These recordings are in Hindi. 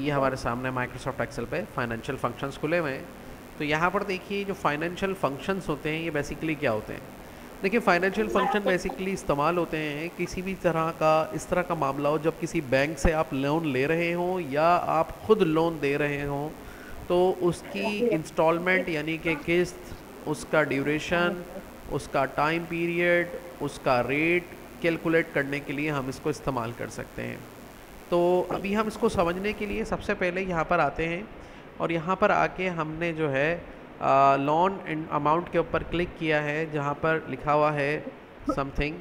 ये हमारे सामने माइक्रोसॉफ्ट एक्सेल पे फाइनेंशियल फंक्शंस खुले हुए हैं। तो यहाँ पर देखिए जो फाइनेंशियल फंक्शंस होते हैं ये बेसिकली क्या होते हैं। देखिए फाइनेंशियल फंक्शन बेसिकली इस्तेमाल होते हैं किसी भी तरह का इस तरह का मामला हो जब किसी बैंक से आप लोन ले रहे हों या आप खुद लोन दे रहे हों, तो उसकी इंस्टॉलमेंट यानी कि किस्त, उसका ड्यूरेशन, उसका टाइम पीरियड, उसका रेट कैलकुलेट करने के लिए हम इसको इस्तेमाल कर सकते हैं। तो अभी हम इसको समझने के लिए सबसे पहले यहाँ पर आते हैं और यहाँ पर आके हमने जो है लोन अमाउंट के ऊपर क्लिक किया है जहाँ पर लिखा हुआ है समथिंग।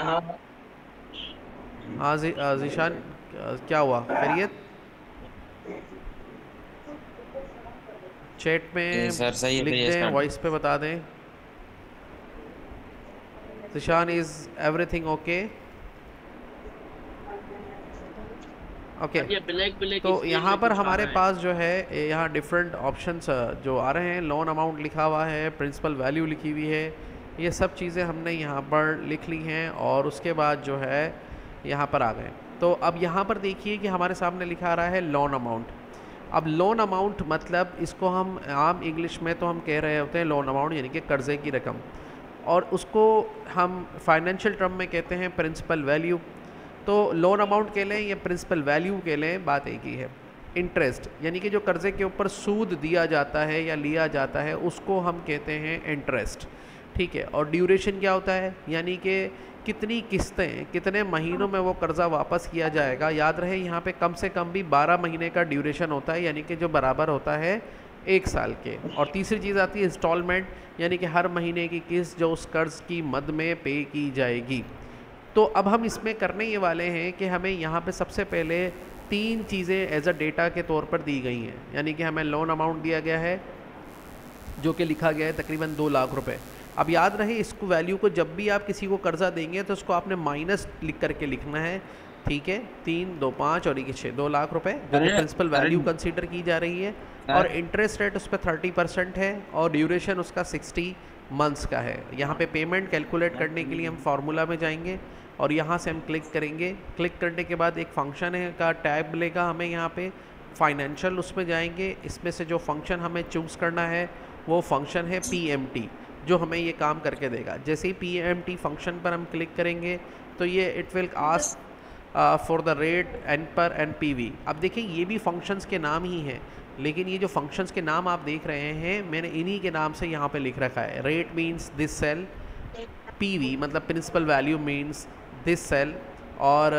हाँ जीशान, क्या हुआ, खैरियत? चैट जी में सर, सही है, लिख सही है दें, सर। वॉइस पे बता दें। Zeeshan, is everything okay? Okay. ये ब्लैक ब्लैक तो स्क्रीन यहाँ में पर कुछ आ हमारे रहा है। पास जो है यहाँ डिफरेंट ऑप्शंस जो आ रहे हैं, लोन अमाउंट लिखा हुआ है, प्रिंसिपल वैल्यू लिखी हुई है, ये सब चीज़ें हमने यहाँ पर लिख ली हैं और उसके बाद जो है यहाँ पर आ गए। तो अब यहाँ पर देखिए कि हमारे सामने लिखा आ रहा है लोन अमाउंट। अब लोन अमाउंट मतलब इसको हम आम इंग्लिश में तो हम कह रहे होते हैं लोन अमाउंट यानी कि कर्ज़े की रकम, और उसको हम फाइनेंशियल टर्म में कहते हैं प्रिंसिपल वैल्यू। तो लोन अमाउंट के लें या प्रिंसिपल वैल्यू के लें, बात एक ही है। इंटरेस्ट यानी कि जो कर्ज़े के ऊपर सूद दिया जाता है या लिया जाता है उसको हम कहते हैं इंटरेस्ट, ठीक है। और ड्यूरेशन क्या होता है, यानी कि कितनी किस्तें, कितने महीनों में वो कर्ज़ा वापस किया जाएगा। याद रहे यहाँ पे कम से कम भी 12 महीने का ड्यूरेशन होता है, यानी कि जो बराबर होता है 1 साल के। और तीसरी चीज़ आती है इंस्टॉलमेंट, यानी कि हर महीने की किस्त जो उस कर्ज़ की मद में पे की जाएगी। तो अब हम इसमें करने ये वाले हैं कि हमें यहाँ पे सबसे पहले 3 चीज़ें एज अ डेटा के तौर पर दी गई हैं। यानी कि हमें लोन अमाउंट दिया गया है जो कि लिखा गया है तकरीबन 2 लाख रुपए। अब याद रहे इसको वैल्यू को जब भी आप किसी को कर्ज़ा देंगे तो उसको आपने माइनस लिख करके लिखना है, ठीक है। 3 2 5 और 1 6, 2 लाख रुपए जो कि अरे प्रिंसिपल अरे वैल्यू कंसीडर की जा रही है। और सर, इंटरेस्ट रेट उस पर 30% है और ड्यूरेशन उसका 60 मंथ्स का है। यहाँ पे पेमेंट कैलकुलेट करने के लिए हम फार्मूला में जाएंगे और यहाँ से हम क्लिक करेंगे। क्लिक करने के बाद एक फंक्शन है का टैब मिलेगा हमें यहाँ पे फाइनेंशियल, उसमें जाएंगे। इसमें से जो फंक्शन हमें चूज़ करना है वो फंक्शन है पीएमटी, जो हमें ये काम करके देगा। जैसे ही पीएमटी फंक्शन पर हम क्लिक करेंगे तो ये it will ask for the rate N per N P V. अब देखिए ये भी फंक्शंस के नाम ही हैं, लेकिन ये जो फंक्शंस के नाम आप देख रहे हैं मैंने इन्हीं के नाम से यहाँ पे लिख रखा है। Rate means this cell, PV मतलब principal value means this cell, और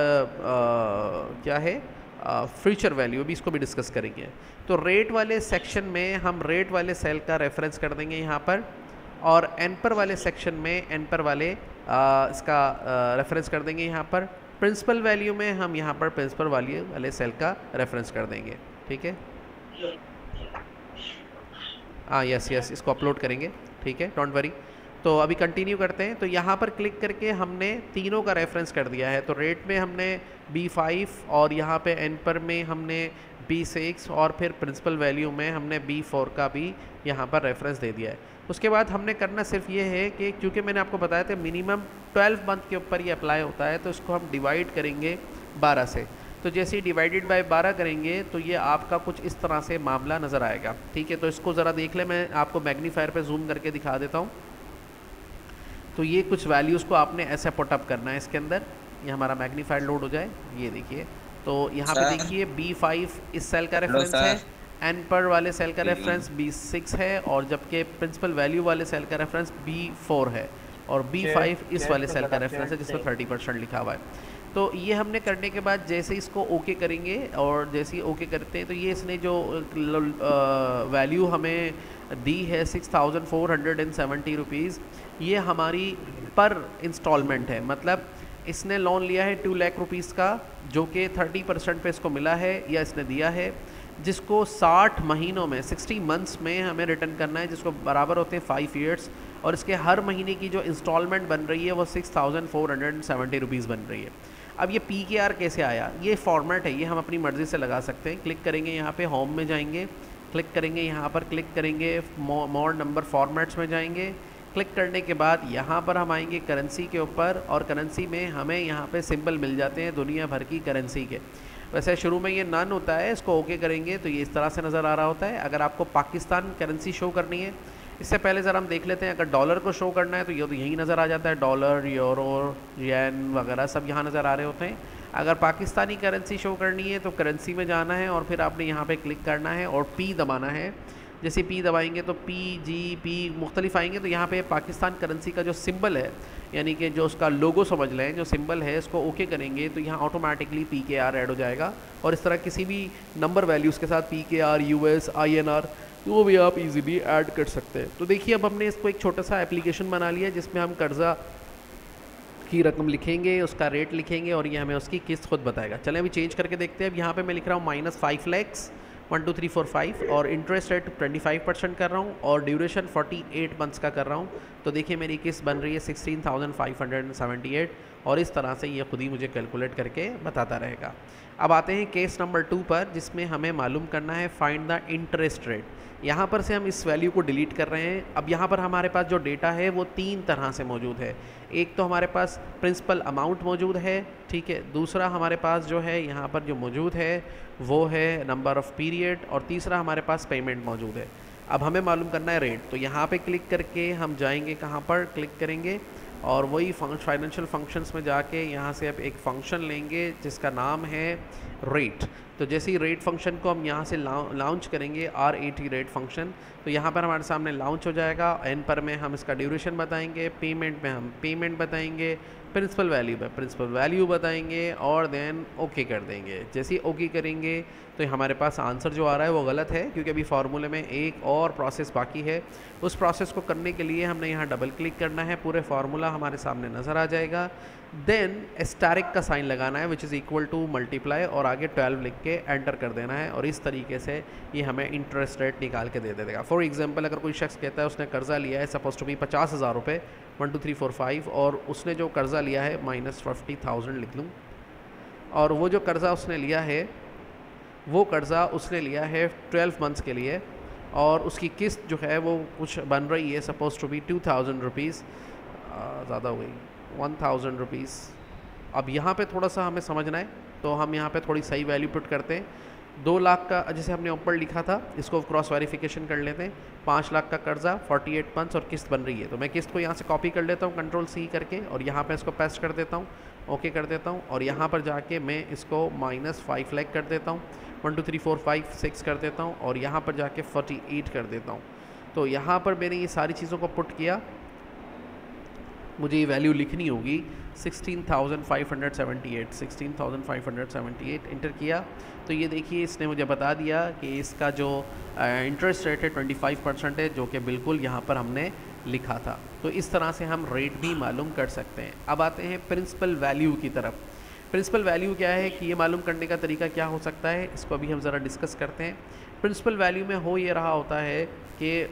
क्या है फ्यूचर वैल्यू, भी इसको भी डिस्कस करेंगे। तो रेट वाले सेक्शन में हम रेट वाले सेल का रेफरेंस कर देंगे यहाँ पर, और एन पर वाले सेक्शन में एन पर वाले इसका रेफरेंस कर देंगे यहाँ पर। प्रिंसिपल वैल्यू में हम यहाँ पर प्रिंसिपल वैल्यू वाले सेल का रेफरेंस कर देंगे, ठीक है। हाँ यस यस, इसको अपलोड करेंगे, ठीक है, डोंट वरी। तो अभी कंटिन्यू करते हैं। तो यहाँ पर क्लिक करके हमने तीनों का रेफरेंस कर दिया है। तो रेट में हमने B5 और यहाँ पे एन पर में हमने B6 और फिर प्रिंसिपल वैल्यू में हमने B4 का भी यहाँ पर रेफरेंस दे दिया है। उसके बाद हमने करना सिर्फ ये है कि क्योंकि मैंने आपको बताया था मिनिमम 12 मंथ के ऊपर ये अप्लाई होता है, तो इसको हम डिवाइड करेंगे 12 से। तो जैसे ही डिवाइडेड बाय 12 करेंगे तो ये आपका कुछ इस तरह से मामला नज़र आएगा, ठीक है। तो इसको ज़रा देख लें, मैं आपको मैग्नीफायर पे जूम करके दिखा देता हूँ। तो ये कुछ वैल्यूज़ को आपने ऐसे पुटअप करना है इसके अंदर। ये हमारा मैग्नीफायर लोड हो जाए, ये देखिए। तो यहाँ पे सर, देखिए B5 इस सेल का हेलो रेफरेंस है, सर। एन पर वाले सेल का जी जी। रेफरेंस B6 है, और जबकि प्रिंसिपल वैल्यू वाले सेल का रेफरेंस B4 है, और B5 इस वाले सेल का रेफरेंस है जिसमें 30% लिखा हुआ है। तो ये हमने करने के बाद जैसे इसको ओके करेंगे, और जैसे ही ओके करते हैं तो ये इसने जो वैल्यू हमें दी है 6470 रुपीज़, ये हमारी पर इंस्टॉलमेंट है। मतलब इसने लोन लिया है 2 लाख रुपीज़ का, जो कि 30% पे इसको मिला है या इसने दिया है, जिसको 60 महीनों में 60 मंथ्स में हमें रिटर्न करना है, जिसको बराबर होते हैं 5 ईयर्स। और इसके हर महीने की जो इंस्टॉलमेंट बन रही है वो 6470 रुपीज़ बन रही है। अब ये PKR कैसे आया, ये फॉर्मेट है, ये हम अपनी मर्ज़ी से लगा सकते हैं। क्लिक करेंगे यहाँ पे होम में जाएंगे, क्लिक करेंगे यहाँ पर, क्लिक करेंगे मोर नंबर फॉर्मेट्स में जाएंगे। क्लिक करने के बाद यहाँ पर हम आएंगे करेंसी के ऊपर, और करेंसी में हमें यहाँ पे सिंबल मिल जाते हैं दुनिया भर की करेंसी के। वैसे शुरू में ये नन होता है, इसको ओके करेंगे तो ये इस तरह से नज़र आ रहा होता है। अगर आपको पाकिस्तान करेंसी शो करनी है, इससे पहले ज़रा हम देख लेते हैं, अगर डॉलर को शो करना है तो ये तो यही नज़र आ जाता है, डॉलर, यूरो, येन वगैरह सब यहाँ नज़र आ रहे होते हैं। अगर पाकिस्तानी करेंसी शो करनी है तो करेंसी में जाना है और फिर आपने यहाँ पे क्लिक करना है और पी दबाना है। जैसे पी दबाएंगे तो पी, जी, पी मुख्तलिफ आएंगे, तो यहाँ पे पाकिस्तान करेंसी का जो सिंबल है, यानी कि जो उसका लोगो समझ लें, जो सिंबल है, इसको ओके करेंगे तो यहाँ ऑटोमेटिकली PKR ऐड हो जाएगा। और इस तरह किसी भी नंबर वैल्यूज़ के साथ PKR, US, INR वो भी आप इजीली ऐड कर सकते हैं। तो देखिए अब हमने इसको एक छोटा सा एप्लीकेशन बना लिया जिसमें हम कर्ज़ा की रकम लिखेंगे, उसका रेट लिखेंगे और ये हमें उसकी किस्त खुद बताएगा। चलें अभी चेंज करके देखते हैं। अब यहाँ पे मैं लिख रहा हूँ -5 lakhs 1 2 3 4 5 और इंटरेस्ट रेट 25% कर रहा हूँ और ड्यूरेशन 48 मंथ्स का कर रहा हूँ। तो देखिए मेरी किस्त बन रही है 16,578 और इस तरह से ये खुद ही मुझे कैलकुलेट करके बताता रहेगा। अब आते हैं केस नंबर 2 पर, जिसमें हमें मालूम करना है फाइंड द इंटरेस्ट रेट। यहाँ पर से हम इस वैल्यू को डिलीट कर रहे हैं। अब यहाँ पर हमारे पास जो डेटा है वो 3 तरह से मौजूद है। एक तो हमारे पास प्रिंसिपल अमाउंट मौजूद है, ठीक है, दूसरा हमारे पास जो है यहाँ पर जो मौजूद है वो है नंबर ऑफ़ पीरियड और तीसरा हमारे पास पेमेंट मौजूद है। अब हमें मालूम करना है रेट, तो यहाँ पे क्लिक करके हम जाएंगे, कहाँ पर क्लिक करेंगे और वही फाइनेंशियल फंक्शंस में जाके यहाँ से अब एक फ़ंक्शन लेंगे जिसका नाम है रेट। तो जैसे ही रेट फंक्शन को हम यहाँ से लॉन्च करेंगे, RAT रेट फंक्शन, तो यहाँ पर हमारे सामने लॉन्च हो जाएगा। एन पर में हम इसका ड्यूरेशन बताएंगे, पेमेंट में हम पेमेंट बताएंगे, प्रिंसिपल वैल्यू में प्रिंसिपल वैल्यू बताएंगे और देन ओके कर देंगे। जैसे ही ओके करेंगे तो हमारे पास आंसर जो आ रहा है वो गलत है, क्योंकि अभी फार्मूले में एक और प्रोसेस बाकी है। उस प्रोसेस को करने के लिए हमने यहाँ डबल क्लिक करना है, पूरे फार्मूला हमारे सामने नज़र आ जाएगा। देन एस्टेरिक का साइन लगाना है which is equal to multiply और आगे 12 लिख के एंटर कर देना है और इस तरीके से ये हमें इंटरेस्ट रेट निकाल के दे देगा। फॉर एग्जांपल अगर कोई शख्स कहता है उसने कर्ज़ा लिया है सपोज टू बी 50,000 रुपये 1 2 3 4 5 और उसने जो कर्ज़ा लिया है -50,000 लिख लूँ, और वो जो कर्ज़ा उसने लिया है वो कर्ज़ा उसने लिया है 12 मंथ्स के लिए और उसकी किस्त जो है वो कुछ बन रही है सपोज टू बी 2,000 रुपीज़, ज़्यादा हो गई 1,000 रुपीज़। अब यहाँ पे थोड़ा सा हमें समझना है तो हम यहाँ पे थोड़ी सही वैल्यू पुट करते हैं। 2 लाख का जैसे हमने ऊपर लिखा था इसको क्रॉस वेरिफिकेशन कर लेते हैं। 5 लाख का कर्जा 48 मंथ्स और किस्त बन रही है, तो मैं किस्त को यहाँ से कॉपी कर लेता हूँ Ctrl+C करके और यहाँ पे इसको पेस्ट कर देता हूँ, ओके कर देता हूँ और यहाँ पर जाके मैं इसको -5 लाख कर देता हूँ, 1 2 3 4 5 6 कर देता हूँ और यहाँ पर जाके 48 कर देता हूँ। तो यहाँ पर मैंने ये सारी चीज़ों को पुट किया, मुझे ये वैल्यू लिखनी होगी 16,578 इंटर किया तो ये देखिए इसने मुझे बता दिया कि इसका जो इंटरेस्ट रेट है 25% है, जो कि बिल्कुल यहाँ पर हमने लिखा था। तो इस तरह से हम रेट भी मालूम कर सकते हैं। अब आते हैं प्रिंसिपल वैल्यू की तरफ। प्रिंसिपल वैल्यू क्या है कि ये मालूम करने का तरीका क्या हो सकता है, इसको अभी हम ज़रा डिस्कस करते हैं। प्रिंसिपल वैल्यू में हो ये रहा होता है कि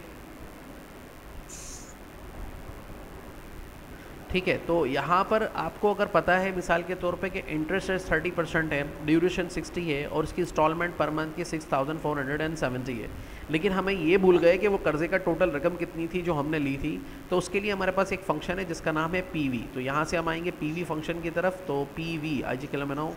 ठीक है, तो यहाँ पर आपको अगर पता है मिसाल के तौर पे कि इंटरेस्ट रेट 30% है, ड्यूरेशन 60 है और उसकी इंस्टॉलमेंट पर मंथ की 6,470 है, लेकिन हमें ये भूल गए कि वो कर्ज़े का टोटल रकम कितनी थी जो हमने ली थी। तो उसके लिए हमारे पास एक फ़ंक्शन है जिसका नाम है PV। तो यहाँ से हम आएंगे PV फंक्शन की तरफ, तो PV IG के लिए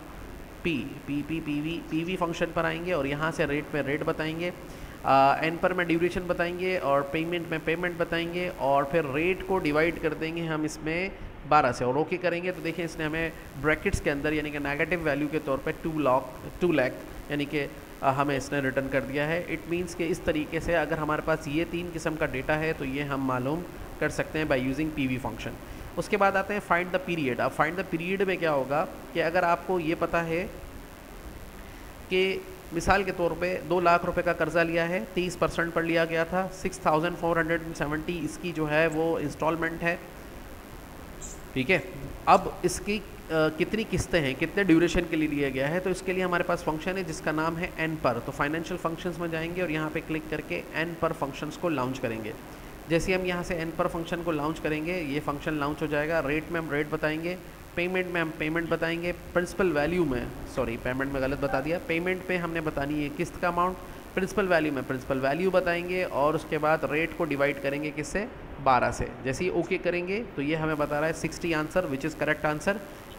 PV फंक्शन पर आएंगे और यहाँ से रेट में रेट बताएंगे, एन पर में ड्यूरेशन बताएंगे और पेमेंट में पेमेंट बताएंगे और फिर रेट को डिवाइड कर देंगे हम इसमें 12 से और ओके करेंगे। तो देखिए इसने हमें ब्रैकेट्स के अंदर यानी कि नेगेटिव वैल्यू के तौर पे 2 लाख यानी कि हमें इसने रिटर्न कर दिया है। इट मीन्स कि इस तरीके से अगर हमारे पास ये 3 किस्म का डेटा है तो ये हम मालूम कर सकते हैं बाय यूजिंग PV फंक्शन। उसके बाद आते हैं फाइंड द पीरियड। अब फाइंड द पीरियड में क्या होगा कि अगर आपको ये पता है कि मिसाल के तौर पे 2 लाख रुपए का कर्ज़ा लिया है, 30% पर लिया गया था, 6,470 इसकी जो है वो इंस्टॉलमेंट है, ठीक है। अब इसकी कितनी किस्तें हैं, कितने ड्यूरेशन के लिए लिया गया है, तो इसके लिए हमारे पास फंक्शन है जिसका नाम है एन पर। तो फाइनेंशियल फंक्शंस में जाएंगे और यहाँ पे क्लिक करके एन पर फंक्शंस को लॉन्च करेंगे। जैसे हम यहाँ से एन पर फंक्शन को लॉन्च करेंगे ये फंक्शन लॉन्च हो जाएगा। रेट में हम रेट बताएंगे, पेमेंट में हम पेमेंट बताएंगे, प्रिंसिपल वैल्यू में पेमेंट में गलत बता दिया, पेमेंट पे हमने बतानी है किस्त का अमाउंट, प्रिंसिपल वैल्यू में प्रिंसिपल वैल्यू बताएंगे और उसके बाद रेट को डिवाइड करेंगे किससे 12 से। जैसे ही ओके करेंगे तो ये हमें बता रहा है 60 answer which is correct answer.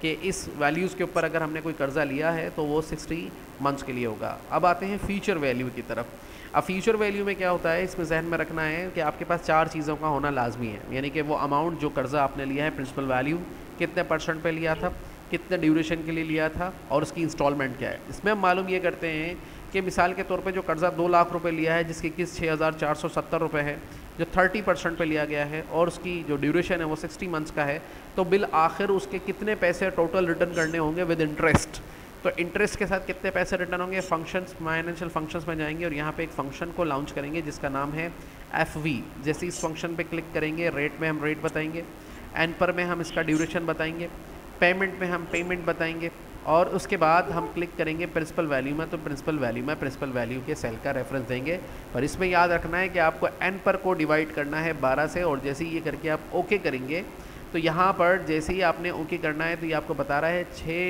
कि इस वैल्यूज़ के ऊपर अगर हमने कोई कर्ज़ा लिया है तो वो 60 मंथ्स के लिए होगा। अब आते हैं फ्यूचर वैल्यू की तरफ। अब फ्यूचर वैल्यू में क्या होता है, इसमें जहन में रखना है कि आपके पास 4 चीज़ों का होना लाजमी है, यानी कि वो अमाउंट जो कर्ज़ा आपने लिया है, प्रिंसिपल वैल्यू कितने % पे लिया था, कितने ड्यूरेशन के लिए लिया था और उसकी इंस्टॉलमेंट क्या है। इसमें हम मालूम ये करते हैं कि मिसाल के तौर पे जो कर्ज़ा 2 लाख रुपए लिया है जिसकी किस्त 6,470 रुपये है, जो 30% पे लिया गया है और उसकी जो ड्यूरेशन है वो 60 मंथ्स का है, तो बिल आखिर उसके कितने पैसे टोटल रिटर्न करने होंगे विद इंटरेस्ट। तो इंटरेस्ट के साथ कितने पैसे रिटर्न होंगे, फंक्शंस फाइनेंशियल फंक्शंस में जाएंगे और यहाँ पे एक फ़ंक्शन को लॉन्च करेंगे जिसका नाम है FV। जैसे इस फंक्शन पे क्लिक करेंगे, रेट में हम रेट बताएंगे, एन पर में हम इसका ड्यूरेशन बताएंगे, पेमेंट में हम पेमेंट बताएंगे और उसके बाद हम क्लिक करेंगे प्रिंसिपल वैल्यू में, तो प्रिंसिपल वैल्यू में प्रिंसिपल वैल्यू के सेल का रेफरेंस देंगे। पर इसमें याद रखना है कि आपको एन पर को डिवाइड करना है 12 से, और जैसे ही ये करके आप ओके करेंगे तो यहाँ पर जैसे ही आपने ओके करना है तो ये आपको बता रहा है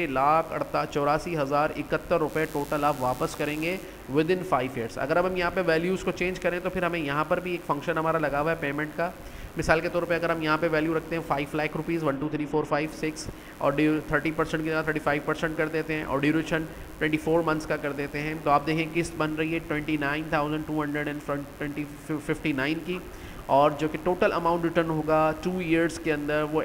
6,84,071 रुपये टोटल आप वापस करेंगे विद इन 5 ईयर्स। अगर अब हम यहाँ पे वैल्यूज़ को चेंज करें तो फिर हमें यहाँ पर भी एक फंक्शन हमारा लगा हुआ है पेमेंट का। मिसाल के तौर पे अगर हम यहाँ पे वैल्यू रखते हैं 5 लाख रुपीज़ 1 2 3 4 5 6 और 30% की जगह 35% कर देते हैं और ड्यूरेशन 24 मंथ्स का कर देते हैं, तो आप देखें किस्त बन रही है 29,259 की, और जो कि टोटल अमाउंट रिटर्न होगा 2 ईयर्स के अंदर वो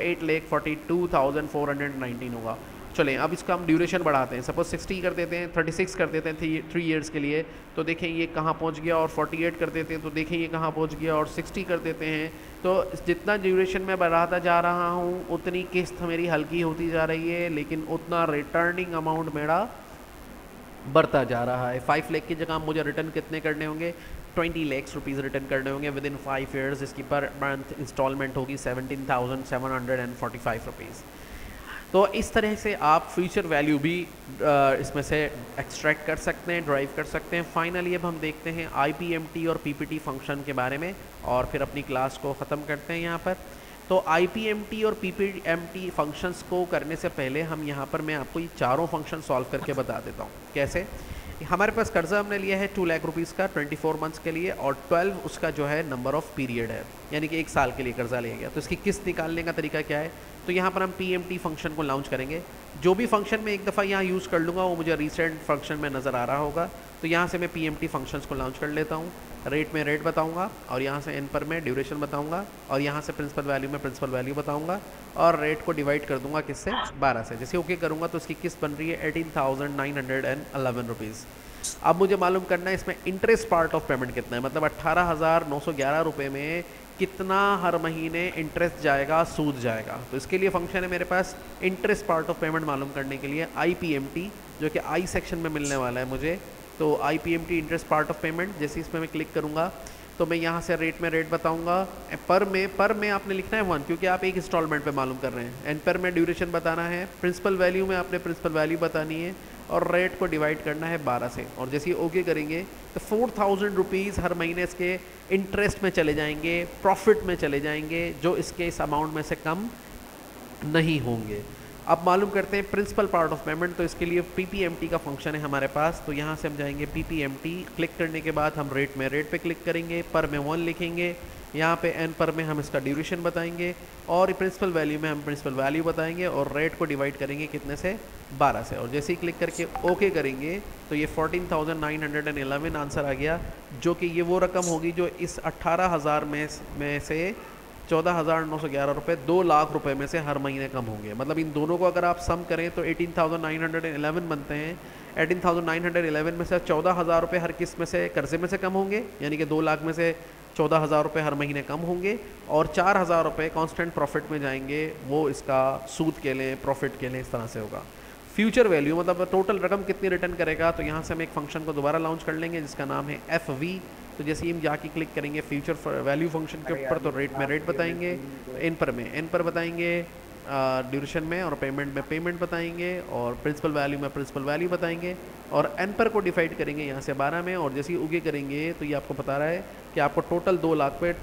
8,42,419 होगा। चलें अब इसका हम ड्यूरेशन बढ़ाते हैं, सपोज 60 कर देते हैं, 36 कर देते हैं 3 ईयर्स के लिए, तो देखें ये कहाँ पहुँच गया, और 48 कर देते हैं तो देखें ये कहाँ पहुँच गया, और 60 कर देते हैं तो जितना ड्यूरेशन मैं बढ़ाता जा रहा हूँ उतनी किस्त मेरी हल्की होती जा रही है, लेकिन उतना रिटर्निंग अमाउंट मेरा बढ़ता जा रहा है। 5 लाख की जगह मुझे रिटर्न कितने करने होंगे, 20 लाख रुपीज़ रिटर्न करने होंगे विद इन 5 ईयर्स। इसकी पर मंथ इंस्टॉलमेंट होगी 17,745 रुपीज़। तो इस तरह से आप फ्यूचर वैल्यू भी इसमें से एक्सट्रैक्ट कर सकते हैं, ड्राइव कर सकते हैं। फाइनली अब हम देखते हैं IPMT और PPT फंक्शन के बारे में और फिर अपनी क्लास को ख़त्म करते हैं यहाँ पर। तो IPMT और PPMT फंक्शंस को करने से पहले हम यहाँ पर मैं आपको ये चारों फंक्शन सॉल्व करके बता देता हूँ कैसे। हमारे पास कर्जा हमने लिया है 2 लाख रुपीज़ का 24 मंथ्स के लिए, और 12 उसका जो है नंबर ऑफ़ पीरियड है, यानी कि 1 साल के लिए कर्जा लिया गया। तो इसकी किस्त निकालने का तरीका क्या है, तो यहाँ पर हम PMT फंक्शन को लॉन्च करेंगे। जो भी फंक्शन मैं एक दफ़ा यहाँ यूज़ कर लूँगा वो मुझे रिसेंट फंक्शन में नज़र आ रहा होगा, तो यहाँ से मैं PMT फंक्शंस को लॉन्च कर लेता हूँ। रेट में रेट बताऊँगा और यहाँ से एन पर में ड्यूरेशन बताऊँगा और यहाँ से प्रिंसिपल वैल्यू में प्रिंसिपल वैल्यू बताऊँगा और रेट को डिवाइड कर दूँगा किससे, 12 से। जैसे ओके करूँगा तो इसकी किस्त बन रही है 18,911 रुपीज़। अब मुझे मालूम करना है इसमें इंटरेस्ट पार्ट ऑफ पेमेंट कितना है, मतलब 18,911 रुपये में कितना हर महीने इंटरेस्ट जाएगा, सूद जाएगा। तो इसके लिए फंक्शन है मेरे पास इंटरेस्ट पार्ट ऑफ पेमेंट मालूम करने के लिए IPMT, जो कि I सेक्शन में मिलने वाला है मुझे। तो IPMT interest part of payment, जैसे इसमें मैं क्लिक करूँगा तो मैं यहाँ से रेट में रेट बताऊँगा। पर में आपने लिखना है 1, क्योंकि आप एक इंस्टॉलमेंट पे मालूम कर रहे हैं। एन पर में ड्यूरेशन बताना है, प्रिंसिपल वैल्यू में आपने प्रिंसिपल वैल्यू बतानी है और रेट को डिवाइड करना है 12 से। और जैसे ही ओके करेंगे तो 4,000 रुपीज़ हर महीने इसके इंटरेस्ट में चले जाएंगे, प्रॉफिट में चले जाएंगे, जो इसके इस अमाउंट में से कम नहीं होंगे। अब मालूम करते हैं प्रिंसिपल पार्ट ऑफ पेमेंट। तो इसके लिए PPMT का फंक्शन है हमारे पास, तो यहाँ से हम जाएंगे PPMT। क्लिक करने के बाद हम रेट में रेट पे क्लिक करेंगे, पर में 1 लिखेंगे, यहाँ पे एन पर में हम इसका ड्यूरेशन बताएंगे और प्रिंसिपल वैल्यू में हम प्रिंसिपल वैल्यू बताएंगे और रेट को डिवाइड करेंगे कितने से, 12 से। और जैसे ही क्लिक करके ओके करेंगे तो ये 14,911 आंसर आ गया, जो कि ये वो रकम होगी जो इस 18,000 में से 14,911 रुपये 2 लाख रुपए में से हर महीने कम होंगे। मतलब इन दोनों को अगर आप सम करें तो 18,911 बनते हैं। 18,911 में से 14,000 रुपये हर किस्त में से कर्जे में से कम होंगे, यानी कि 2 लाख में से 14,000 रुपये हर महीने कम होंगे, और 4,000 रुपये कॉन्स्टेंट प्रॉफिट में जाएंगे, वो इसका सूद के लिए, प्रॉफिट के लिए, इस तरह से होगा। फ्यूचर वैल्यू मतलब टोटल रकम कितनी रिटर्न करेगा, तो यहाँ से हम एक फंक्शन को दोबारा लॉन्च कर लेंगे जिसका नाम है FV। तो जैसे ही हम जाके क्लिक करेंगे फ्यूचर वैल्यू फंक्शन के ऊपर तो रेट में रेट बताएंगे, एन पर बताएंगे ड्यूरेशन में, और पेमेंट में पेमेंट बताएंगे, और प्रिंसिपल वैल्यू में प्रिंसिपल वैल्यू बताएंगे, और एन पर को डिवाइड करेंगे यहाँ से 12 में। और जैसे ही उगे करेंगे तो ये आपको बता रहा है कि आपको टोटल 2 लाख पे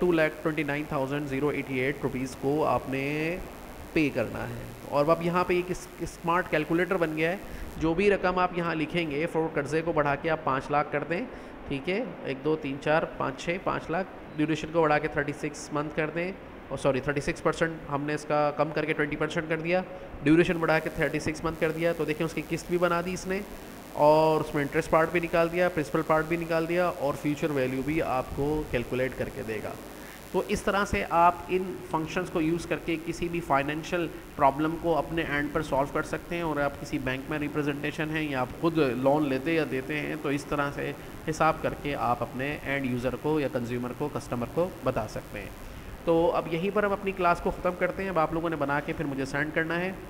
2,29,088 रुपीज़ को आपने पे करना है। और अब यहाँ पे एक स्मार्ट कैलकुलेटर बन गया है, जो भी रकम आप यहाँ लिखेंगे फॉर कर्जे को बढ़ा के आप 5 लाख कर दें, ठीक है, 1 2 3 4 5 6 5 लाख, ड्यूरेशन को बढ़ा के 36 मंथ कर दें, और सॉरी 36% हमने इसका कम करके 20% कर दिया, ड्यूरेशन बढ़ा के 36 मंथ कर दिया। तो देखिए उसकी किस्त भी बना दी इसने, और उसमें इंटरेस्ट पार्ट भी निकाल दिया, प्रिंसिपल पार्ट भी निकाल दिया, और फ्यूचर वैल्यू भी आपको कैलकुलेट करके देगा। तो इस तरह से आप इन फंक्शंस को यूज़ करके किसी भी फाइनेंशियल प्रॉब्लम को अपने एंड पर सॉल्व कर सकते हैं। और आप किसी बैंक में रिप्रेजेंटेशन है या आप खुद लोन लेते या देते हैं, तो इस तरह से हिसाब करके आप अपने एंड यूज़र को या कंज्यूमर को, कस्टमर को बता सकते हैं। तो अब यहीं पर हम अपनी क्लास को ख़त्म करते हैं। अब आप लोगों ने बना के फिर मुझे सेंड करना है।